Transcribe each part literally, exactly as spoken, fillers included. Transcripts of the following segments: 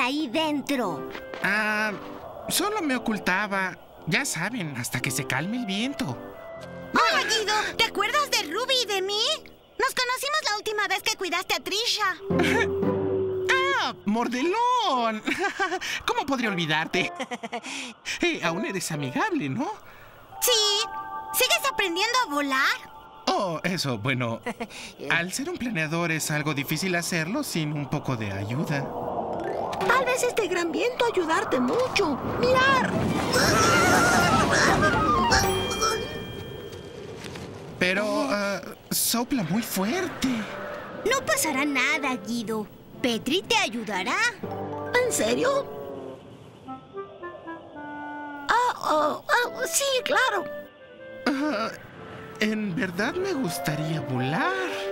ahí dentro? Ah, solo me ocultaba. Ya saben, hasta que se calme el viento. Hola, Guido. ¿Te acuerdas de Ruby y de mí? Nos conocimos la última vez que cuidaste a Trisha. ¡Ah, Mordelón! ¿Cómo podría olvidarte? Eh, aún eres amigable, ¿no? Sí. ¿Sigues aprendiendo a volar? Oh, eso, bueno. Al ser un planeador es algo difícil hacerlo sin un poco de ayuda. Tal vez este gran viento ayudarte mucho. ¡Mirar! Pero uh, sopla muy fuerte. No pasará nada, Guido. Petri te ayudará. ¿En serio? Ah, oh, oh, sí, claro. Uh, en verdad me gustaría volar.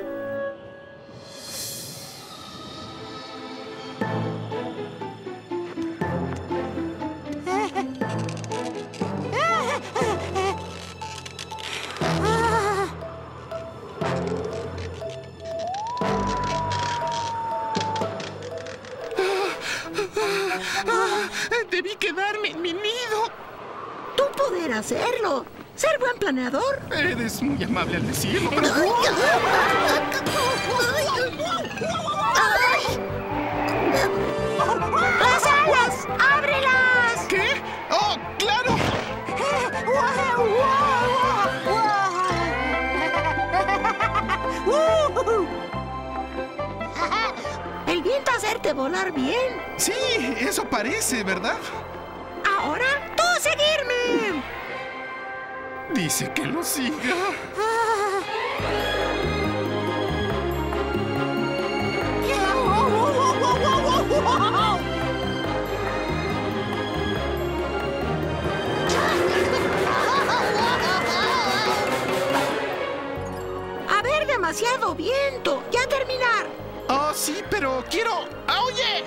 Debí quedarme en mi nido. Tú poder hacerlo. Ser buen planeador. Eres muy amable al decirlo, pero... ¡Las alas! ¡Ábrelas! ¿Qué? ¡Oh, claro! El viento hacerte volar bien. Sí, eso parece, ¿verdad? Ahora, tú seguirme. Dice que lo siga. A ver, demasiado viento. Ya terminar. Oh, sí, pero quiero... ¡Ah, oye!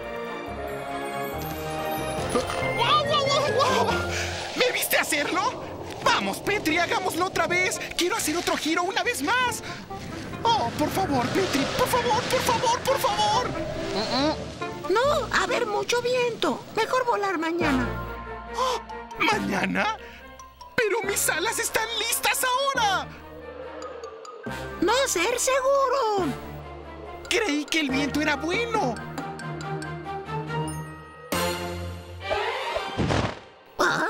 ¡Wow, wow, wow, wow! ¿Me viste hacerlo? Vamos, Petri, hagámoslo otra vez. Quiero hacer otro giro una vez más. Oh, por favor, Petri, por favor, por favor, por favor. No, a ver, mucho viento. Mejor volar mañana. Oh, ¿mañana? Pero mis alas están listas ahora. No ser seguro. Creí que el viento era bueno. ¿Ah?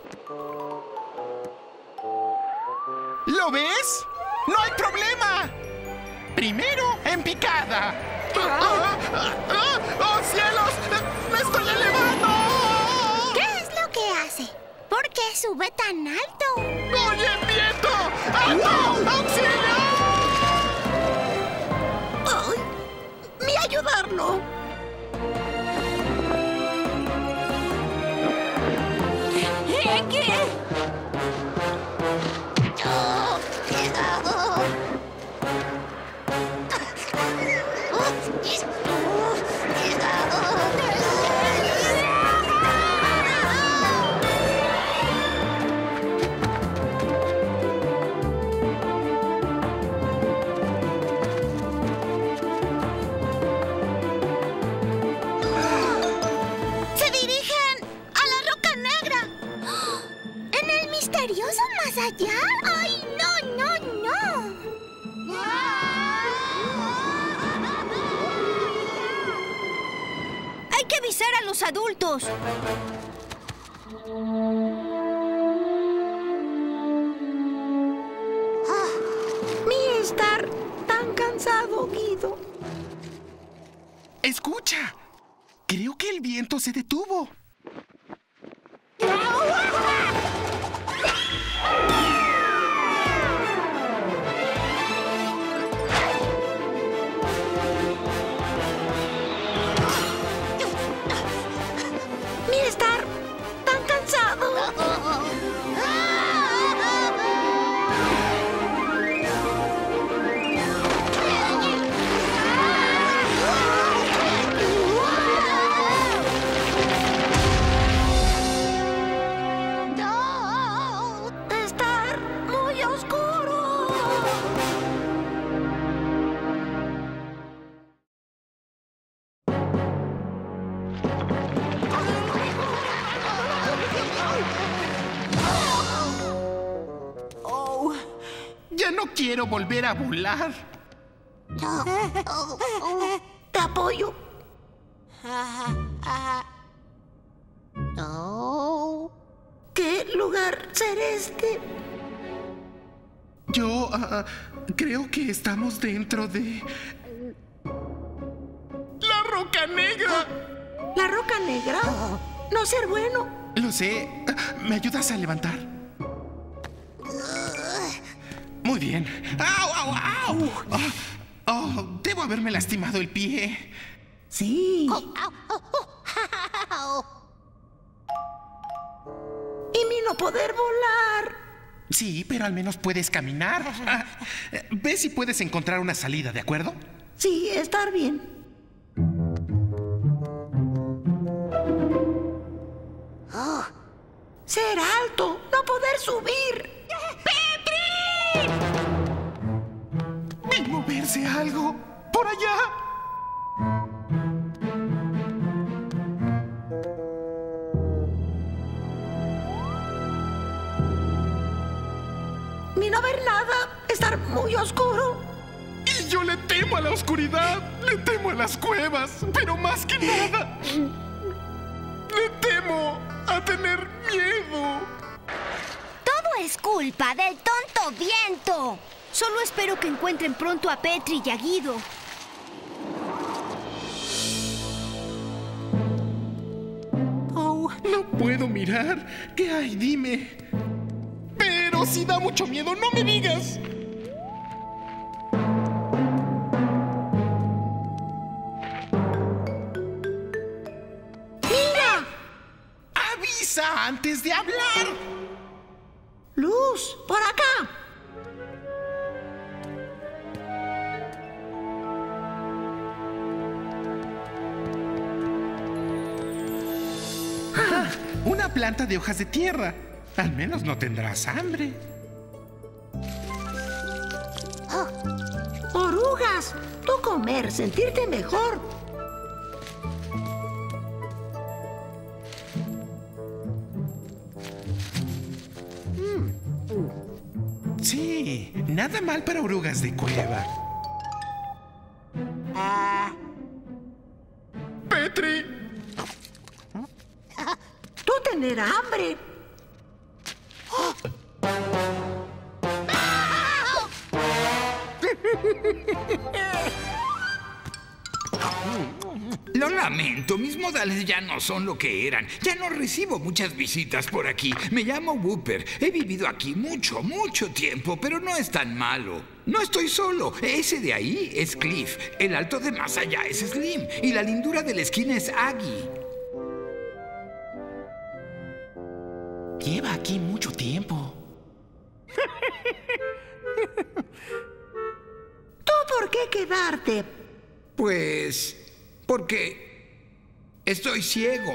¿Lo ves? ¡No hay problema! Primero, en picada. ¡Ah! ¡Ah! ¡Ah! ¡Oh, cielos! ¡Me estoy elevando! ¿Qué es lo que hace? ¿Por qué sube tan alto? ¡Oye, viento! ¡Ah! ¡Auxilio! ¡Ay! ¡Ni ayudarlo! ¡Se dirigen a la Roca Negra! ¿En el misterioso más allá? ¡Ay, no, no, no! Hay que avisar a los adultos. Mi estar tan cansado, Guido. Escucha. Creo que el viento se detuvo. Mi estar tan cansado. no quiero volver a volar. Te apoyo. ¿Qué lugar será este? Yo uh, creo que estamos dentro de... ¡La Roca Negra! ¿La Roca Negra? No ser bueno. Lo sé. ¿Me ayudas a levantar? Muy bien. ¡Au, au, au! Oh, oh, debo haberme lastimado el pie. Sí. Y mi no poder volar. Sí, pero al menos puedes caminar. Ah, ve si puedes encontrar una salida, ¿de acuerdo? Sí, estar bien. Oh, ser alto, no poder subir. ¡Petri! Vi moverse algo. ¡Por allá! Ni no ver nada, estar muy oscuro. Y yo le temo a la oscuridad, le temo a las cuevas, pero más que nada, le temo a tener miedo. Todo es culpa del tonto viento. Solo espero que encuentren pronto a Petri y a Guido. Oh, no puedo mirar. ¿Qué hay? Dime. Pero si da mucho miedo, no me digas. ¡Mira! ¡Avisa antes de hablar! Luz, por acá. Ah, una planta de hojas de tierra. Al menos no tendrás hambre. Orugas, tú comer, sentirte mejor. Sí, nada mal para orugas de cueva. ¡Petri! Tú tener hambre. Lo lamento, mis modales ya no son lo que eran. Ya no recibo muchas visitas por aquí. Me llamo Wooper. He vivido aquí mucho, mucho tiempo, pero no es tan malo. No estoy solo. Ese de ahí es Cliff. El alto de más allá es Slim. Y la lindura de la esquina es Aggie. Lleva aquí mucho tiempo. ¿Tú por qué quedarte? Pues... porque... estoy ciego.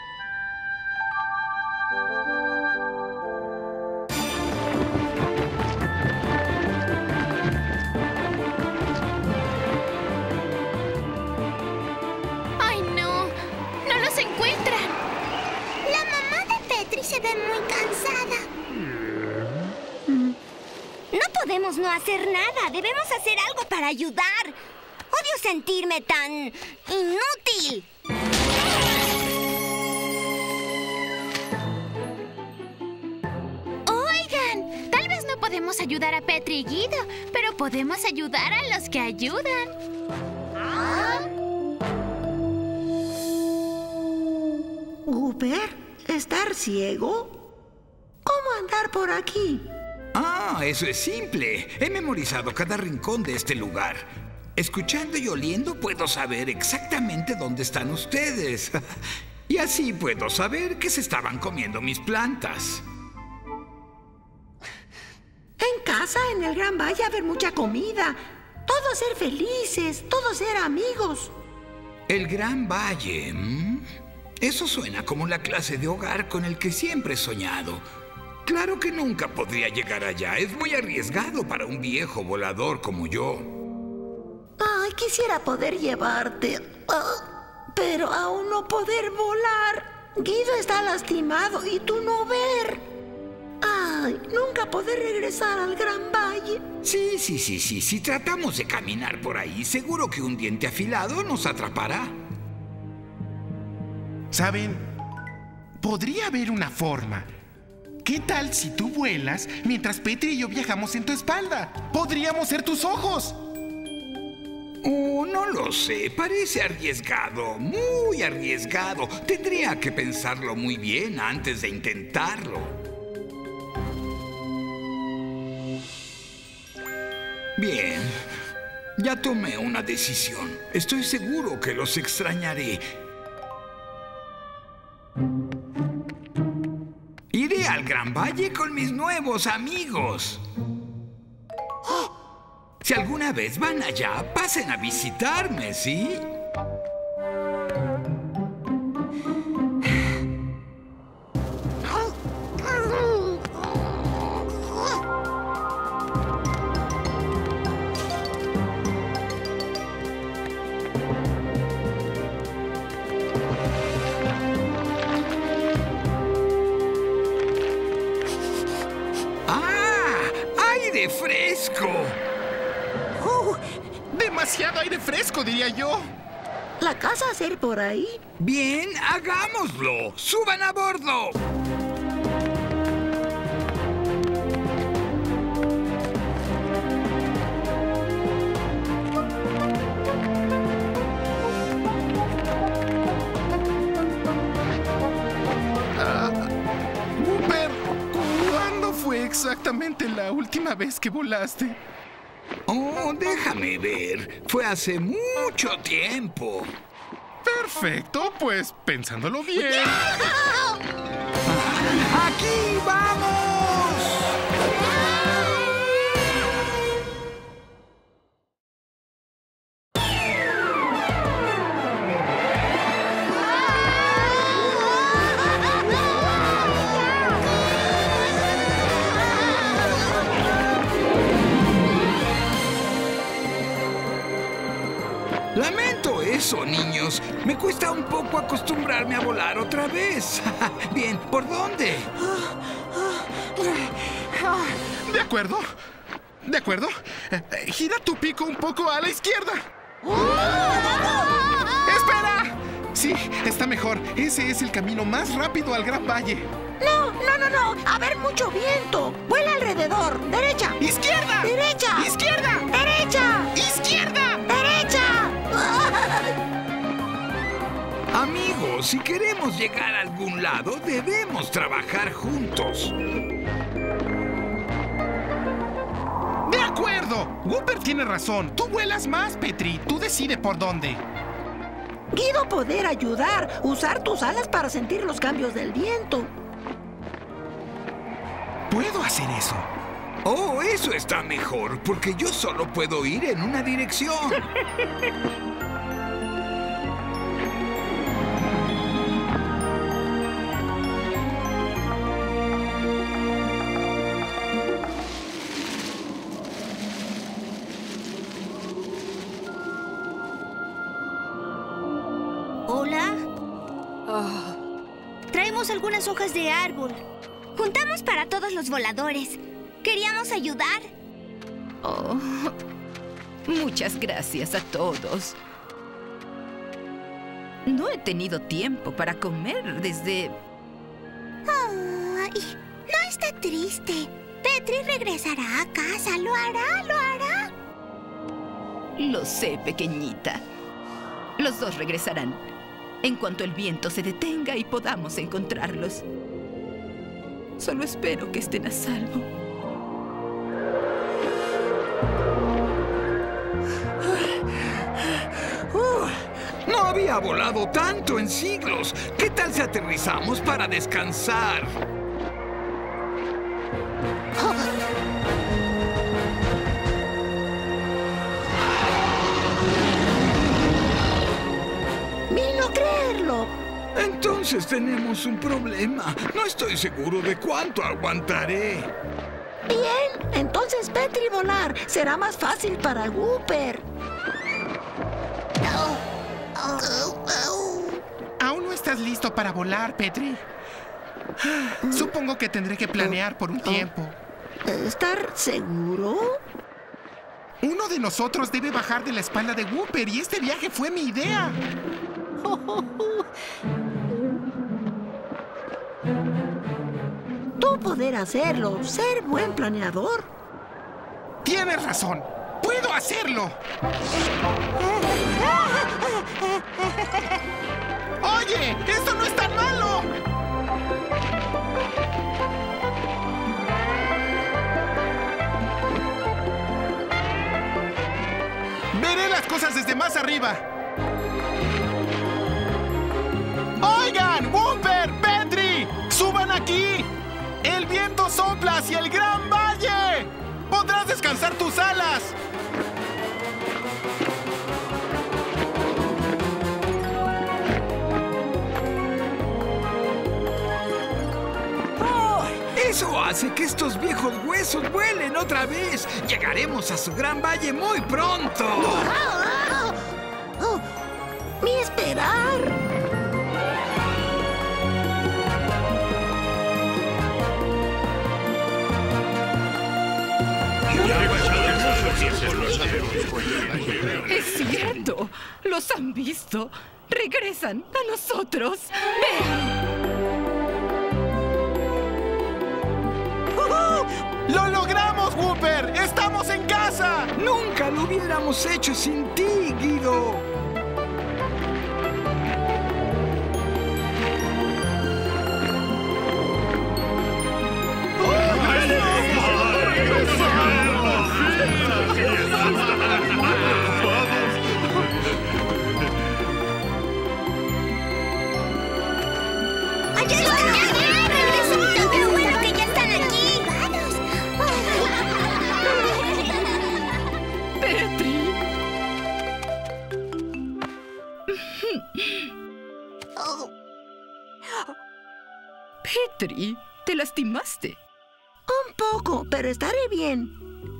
¡Ay, no! ¡No los encuentran! La mamá de Petri se ve muy cansada. No podemos no hacer nada. Debemos hacer algo para ayudar. Odio sentirme tan inútil. Oigan, tal vez no podemos ayudar a Petri y Guido, pero podemos ayudar a los que ayudan. ¿Wooper? ¿Estar ciego? ¿Cómo andar por aquí? Ah, eso es simple. He memorizado cada rincón de este lugar. Escuchando y oliendo puedo saber exactamente dónde están ustedes. Y así puedo saber que se estaban comiendo mis plantas. En casa, en el Gran Valle, haber mucha comida. Todos ser felices, todos ser amigos. El Gran Valle. ¿Mm? Eso suena como la clase de hogar con el que siempre he soñado. Claro que nunca podría llegar allá. Es muy arriesgado para un viejo volador como yo. Ay, quisiera poder llevarte. Oh, pero aún no poder volar. Guido está lastimado y tú no ver. Ah. Ay, nunca podré regresar al Gran Valle. Sí, sí, sí, sí. Si tratamos de caminar por ahí, seguro que un diente afilado nos atrapará. ¿Saben? Podría haber una forma. ¿Qué tal si tú vuelas mientras Petri y yo viajamos en tu espalda? ¡Podríamos ser tus ojos! Oh, no lo sé. Parece arriesgado. Muy arriesgado. Tendría que pensarlo muy bien antes de intentarlo. Bien. Ya tomé una decisión. Estoy seguro que los extrañaré. Iré al Gran Valle con mis nuevos amigos. Si alguna vez van allá, pasen a visitarme, ¿sí? ¡Aire fresco! Uh, demasiado aire fresco, diría yo. ¿La casa a ser por ahí? Bien, hagámoslo. ¡Suban a bordo! Exactamente la última vez que volaste. Oh, déjame ver. Fue hace mucho tiempo. Perfecto, pues pensándolo bien. ¡Aquí vamos! Lamento eso, niños. Me cuesta un poco acostumbrarme a volar otra vez. Bien, ¿por dónde? De acuerdo. De acuerdo. Eh, eh, gira tu pico un poco a la izquierda. ¡Espera! Sí, está mejor. Ese es el camino más rápido al Gran Valle. No, no, no, no. A haber mucho viento. Vuela alrededor. Derecha. ¡Izquierda! Derecha. ¡Izquierda! Derecha. ¡Izquierda! Derecha. Amigos, si queremos llegar a algún lado, debemos trabajar juntos. ¡De acuerdo! Whooper tiene razón. Tú vuelas más, Petri. Tú decides por dónde. Guido poder ayudar. Usar tus alas para sentir los cambios del viento. ¿Puedo hacer eso? Oh, eso está mejor, porque yo solo puedo ir en una dirección. ¿Hola? Traemos algunas hojas de árbol. Juntamos para todos los voladores. Queríamos ayudar. Oh, muchas gracias a todos. No he tenido tiempo para comer desde... Ay, no esté triste. Petri regresará a casa. Lo hará, lo hará. Lo sé, pequeñita. Los dos regresarán en cuanto el viento se detenga y podamos encontrarlos. Solo espero que estén a salvo. Uh, no había volado tanto en siglos. ¿Qué tal si aterrizamos para descansar? Vino creerlo. Entonces tenemos un problema. No estoy seguro de cuánto aguantaré. Bien, entonces Petri volar será más fácil para Whooper. Aún no estás listo para volar, Petri. Supongo que tendré que planear por un tiempo. ¿Estar seguro? Uno de nosotros debe bajar de la espalda de Whooper y este viaje fue mi idea. Tú poder hacerlo, ser buen planeador. Tienes razón. ¡Puedo hacerlo! ¡Oye! ¡Esto no es tan malo! Veré las cosas desde más arriba. ¡Oigan! ¡Whooper! ¡Petri! ¡Suban aquí! ¡El viento sopla hacia el Gran Valle! ¡Podrás descansar tus alas! Eso hace que estos viejos huesos vuelen otra vez. Llegaremos a su Gran Valle muy pronto. ¡Ah! Oh, ¡mi esperar! Es cierto. Los han visto. Regresan a nosotros. ¡Vean! ¡Lo logramos, Whooper! ¡Estamos en casa! Nunca lo hubiéramos hecho sin ti, Guido. ¡Allá están! ¡Regresó! ¡Qué bueno que ya están aquí! Petri. Petri, ¿te lastimaste? Un poco, pero estaré bien.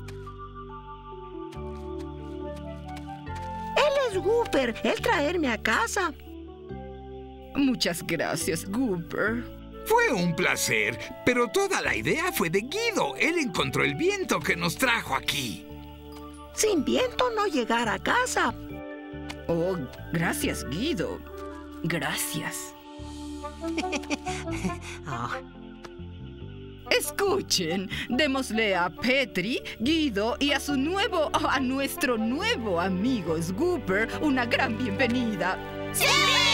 Él es Whooper, él traerme a casa. Muchas gracias, Whooper. Fue un placer, pero toda la idea fue de Guido. Él encontró el viento que nos trajo aquí. Sin viento no llegar a casa. Oh, gracias, Guido. Gracias. Escuchen, démosle a Petri, Guido y a su nuevo, a nuestro nuevo amigo Whooper una gran bienvenida. ¡Sí!